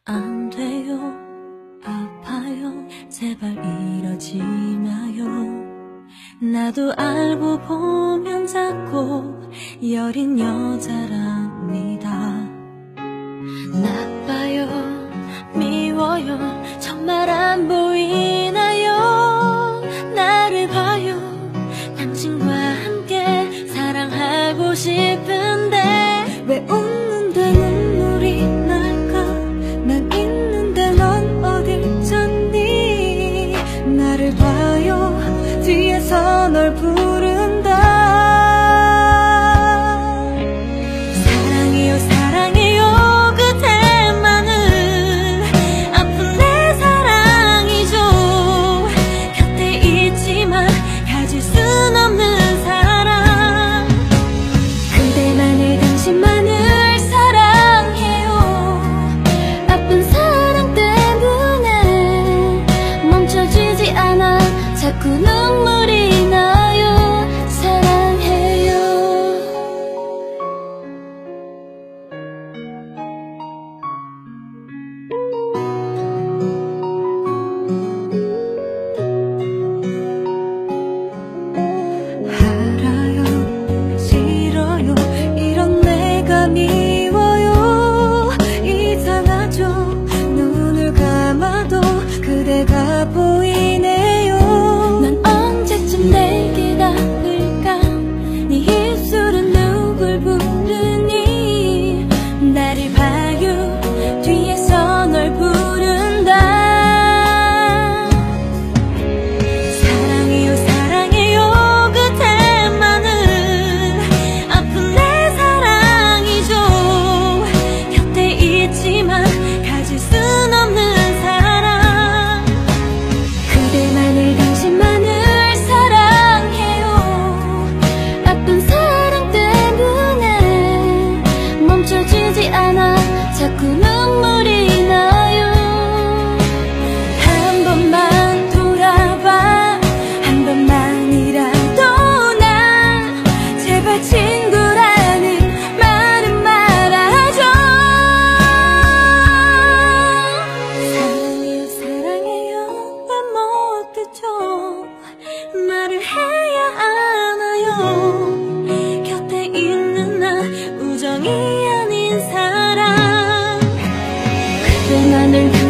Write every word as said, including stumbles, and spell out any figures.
안 돼요, 아파요, 제발 이러지 마요. 나도 알고 보면 자꾸 여린 여자랍니다. 나빠요, 미워요, 정말 안 보이나요? 나를 봐요, 당신과 함께 사랑하고 싶은데 왜 웃는데 눈물이 날까? 난 있는데 넌 어딜 쳤니? 나를 봐요, 뒤에서 널 부른다. 사랑해요 사랑해요 그대만은 아픈 내 사랑이죠. 곁에 있지만 가질 순 없는 사랑. 그대만을 당신만을 사랑해요. 아픈 사랑 때문에 멈춰지지 않아 자꾸 눈물이 나요. 사랑해요. 알아요, 싫어요, 이런 내가 미워요. 이상하죠, 눈을 감아도 그대가 보이네요. 넌 언제쯤 내게 닿을까? 네 입술은 누굴 부르니? 나를 봐요, 뒤에서 널 부른다. 사랑해요 사랑해요 그대만은 아픈 내 사랑이죠. 곁에 있지만 가질 순 없는 사랑. 그대만을 당신만을 사랑해요. 아픈 사랑 때문에 멈춰지지 않아 자꾸 눈물이 나요. 한 번만 돌아봐, 한 번만이라도 나 제발 친구라는 말은 말아줘. 사랑해요 사랑해요 왜 못 듣죠? 말을 해야 하나요? 곁에 있는 나 우정이 아닌 사랑. 그대만을